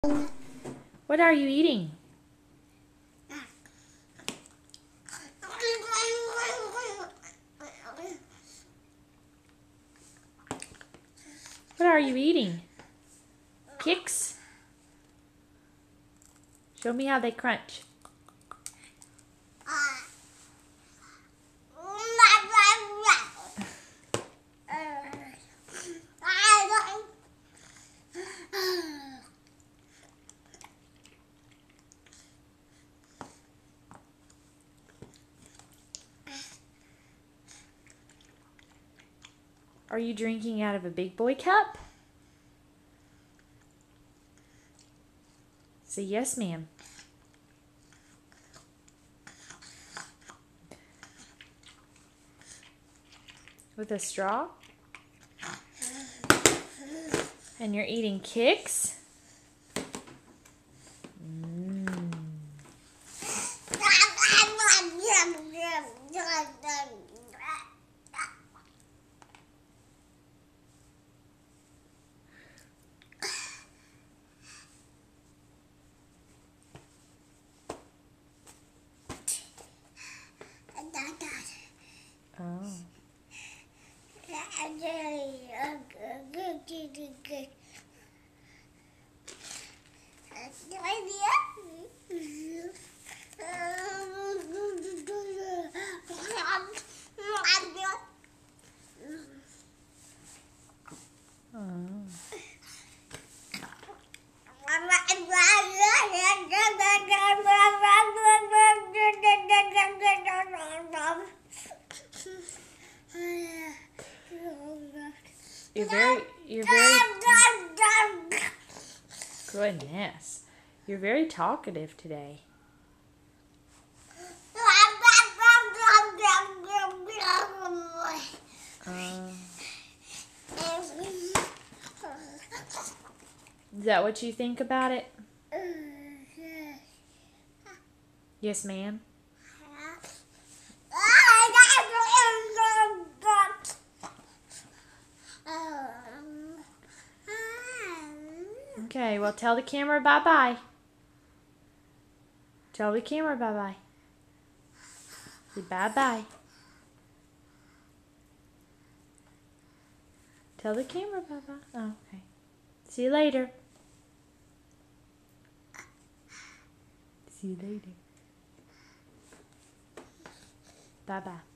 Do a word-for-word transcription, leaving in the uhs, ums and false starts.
What are you eating? What are you eating? Kix? Show me how they crunch. Are you drinking out of a big boy cup? Say yes, ma'am. With a straw? And you're eating Kix? Mm. Oh. You're very, you're very, goodness, you're very talkative today. Um, is that what you think about it? Yes, ma'am. Okay, well, tell the camera bye-bye. Tell the camera bye-bye. Say bye-bye. Tell the camera bye-bye. Oh, okay. See you later. See you later. Bye-bye.